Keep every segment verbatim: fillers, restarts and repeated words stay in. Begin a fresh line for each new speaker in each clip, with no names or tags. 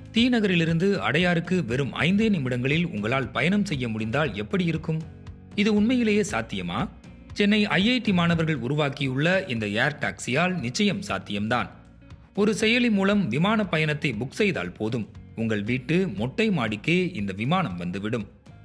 தி நகரிலிருந்து அடையாருக்கு வெறும் ஐந்தே நிமிடங்களில் உங்களால் பயணம் செய்ய முடிந்தால் எப்படி இருக்கும்? இது உண்மையிலேயே சாத்தியமா? சென்னை ஐ ஐ டி மாணவர்கள் உருவாக்கியுள்ள இந்த ஏர் டாக்ஸியால் நிச்சயம் சாத்தியம்தான். ஒரு செயலி மூலம் விமான பயணத்தை புக் செய்தால் போதும், உங்கள் வீட்டு மொட்டை மாடிக்கே இந்த விமானம் வந்துவிடும்.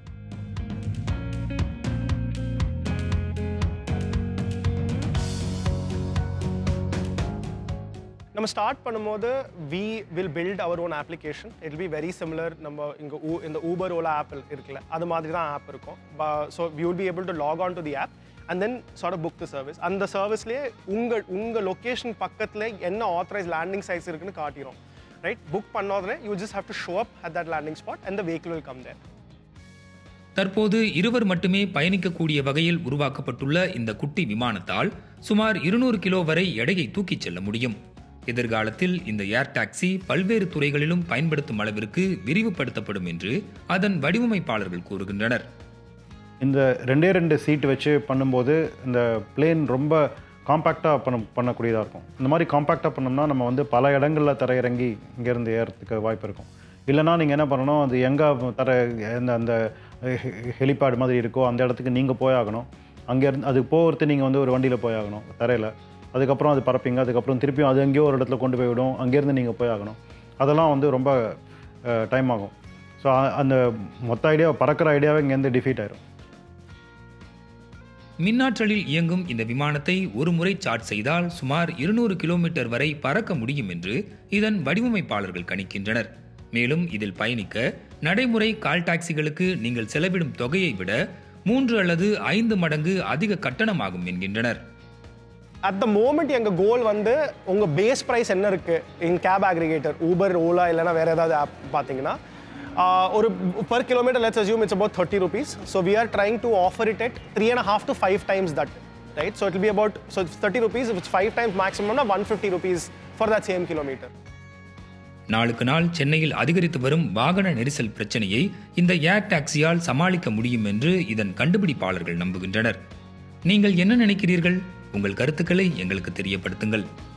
நம்ம ஸ்டார்ட் பண்ணும்போது we will build our own application. It will be very similar நம்ம இங்க இந்த Uber Ola app இருக்குல்ல, அது மாதிரி தான் ஆப் இருக்கும். So we will be able to log on to the app and then sort of book the service. அந்த சர்வீஸ்லயே உங்க உங்க லொகேஷன் பக்கத்துல என்ன ஆத்தரைஸ் லேண்டிங் சைட்ஸ் இருக்குன்னு காட்டிரும். ரைட், புக் பண்ணாதே you just have to show up at that landing spot and the vehicle will come there.
தற்போது இருவர் மட்டுமே பயணிக்கக்கூடிய வகையில் உருவாக்கப்பட்டுள்ள இந்த குட்டி விமானத்தால் சுமார் இருநூறு கிலோ வரை எடையை தூக்கிச் செல்ல முடியும். எதிர்காலத்தில் இந்த ஏர் டாக்ஸி பல்வேறு துறைகளிலும் பயன்படுத்தும் அளவிற்கு விரிவுபடுத்தப்படும் என்று அதன் வடிவமைப்பாளர்கள் கூறுகின்றனர்.
இந்த ரெண்டே ரெண்டு சீட் வச்சு பண்ணும்போது இந்த பிளேன் ரொம்ப காம்பேக்டாக பண்ண பண்ணக்கூடியதாக இருக்கும். இந்த மாதிரி காம்பேக்டாக பண்ணோம்னா நம்ம வந்து பல இடங்களில் தரையிறங்கி இங்கேருந்து ஏறதுக்கு வாய்ப்பு இருக்கும். இல்லைனா நீங்கள் என்ன பண்ணணும், அது எங்கே தர இந்த அந்த ஹெலிபேட் மாதிரி இருக்கோ அந்த இடத்துக்கு நீங்கள் போயாகணும். அங்கேருந்து அது போகிறது நீங்கள் வந்து ஒரு வண்டியில் போயாகணும் தரையில். அதுக்கப்புறம் அது பறப்பீங்க, அதுக்கப்புறம் திருப்பியும் அது எங்கேயோ ஒரு இடத்துல கொண்டு போய் விடும், அங்கேருந்து நீங்கள் போய் ஆகணும். அதெல்லாம் வந்து ரொம்ப டைம் ஆகும். ஸோ அந்த மொத்த ஐடியா பறக்கிற ஐடியாவே இங்கேருந்து டிஃபீட் ஆயிடும்.
மின்னாற்றலில் இயங்கும் இந்த விமானத்தை ஒரு முறை சார்ஜ் செய்தால் சுமார் இருநூறு கிலோமீட்டர் வரை பறக்க முடியும் என்று இதன் வடிவமைப்பாளர்கள் கணிக்கின்றனர். மேலும் இதில் பயணிக்க நடைமுறை கால் டாக்ஸிகளுக்கு நீங்கள் செலவிடும் தொகையை விட மூன்று அல்லது ஐந்து மடங்கு அதிக கட்டணமாகும் என்கின்றனர்.
At the moment எங்க கோல் வந்து உங்க பேஸ் பிரைஸ் என்ன இருக்கு in cab aggregator Uber Ola இல்லைனா வேற ஏதாவது ஆப் பார்த்தீங்கன்னா ஒரு per kilometre let's assume it's about thirty rupees. So we are trying to offer it at three and a half to five times that, right? So it will be about, so it's thirty rupees, if it's five times maximum na one hundred fifty rupees for that same kilometer.
நாளுக்கு நாள் சென்னையில் அதிகரித்து வரும் வாகன நெரிசல் பிரச்சனையை இந்த ஏர் டாக்ஸியால் சமாளிக்க முடியும் என்று இதன் கண்டுபிடிப்பாளர்கள் நம்புகின்றனர். நீங்கள் என்ன நினைக்கிறீர்கள்? உங்கள் கருத்துக்களை எங்களுக்கு தெரியப்படுத்துங்கள்.